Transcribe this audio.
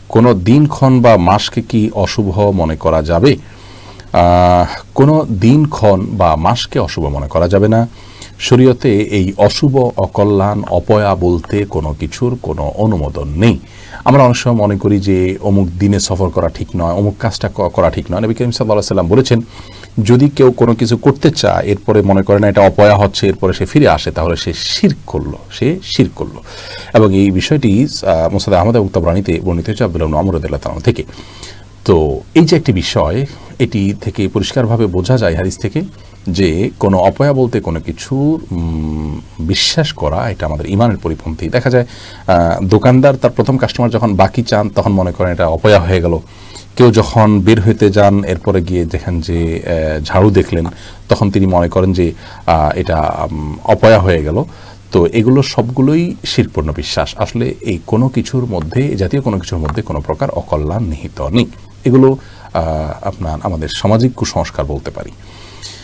কোনো দিনক্ষণ বা মাসকে কি অশুভ মনে করা যাবে? কোনো দিনক্ষণ বা মাসকে অশুভ মনে করা যাবে না। শরীয়তে এই অশুভ, অকল্যাণ, অপয়া বলতে কোনো কিছুর কোনো অনুমোদন নেই। আমরা অনেক সময় মনে করি যে অমুক দিনে সফর করা ঠিক নয়, অমুক কাজটা করা ঠিক নয়। নবী করিম সাল্লাল্লাহু আলাইহি ওয়াসাল্লাম বলেছেন, যদি কেউ কোনো কিছু করতে চায় এরপরে মনে করে না এটা অপয়া হচ্ছে, এরপরে সে ফিরে আসে, তাহলে সে শিরক করলো। এবং এই বিষয়টি মুসনাদ আহমদ এবং তাবরানীতে বর্ণিত হয়েছে আব্দুল্লাহ ইবনে আমর রাদিয়াল্লাহু তাআলা থেকে। তো এই যে একটি বিষয়, এটি থেকে পরিষ্কারভাবে বোঝা যায় হাদিস থেকে যে কোনো অপয়া বলতে কোনো কিছু বিশ্বাস করা এটা আমাদের ইমানের পরিপন্থী। দেখা যায় দোকানদার তার প্রথম কাস্টমার যখন বাকি চান তখন মনে করেন এটা অপয়া হয়ে গেল। কেউ যখন বের হইতে যান এরপরে গিয়ে দেখেন যে ঝাড়ু দেখলেন, তখন তিনি মনে করেন যে এটা অপয়া হয়ে গেল। তো এগুলো সবগুলোই শিরকপূর্ণ বিশ্বাস। আসলে এই কোনো কিছুর মধ্যে, জাতীয় কোনো কিছুর মধ্যে কোনো প্রকার অকল্যাণ নিহিত নেই। এগুলো আমাদের সামাজিক কুসংস্কার বলতে পারি।